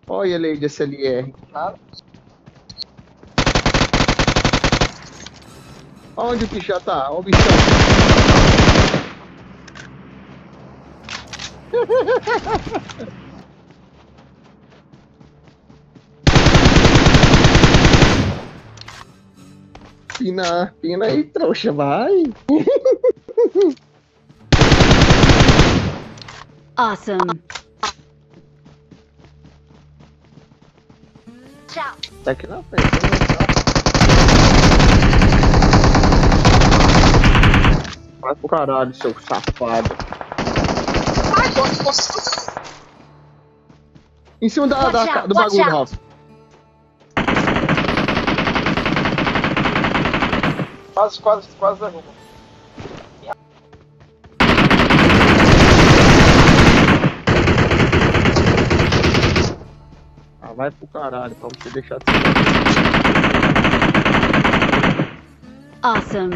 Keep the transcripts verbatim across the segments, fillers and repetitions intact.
Olha ele aí de S L R. Nada. Onde o bicho já tá? Olha o bichão. Pina, pina aí, trouxa, vai. Awesome. Tchau. Tá aqui na frente. Vai pro caralho, seu safado. Ai, nossa, nossa. Em cima da, Watch da, out, do watch bagulho, out. Ralph. Quase, quase, quase derruba. Ah, vai pro caralho, pra você deixar de Awesome.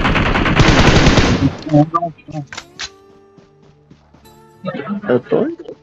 Eu tô indo.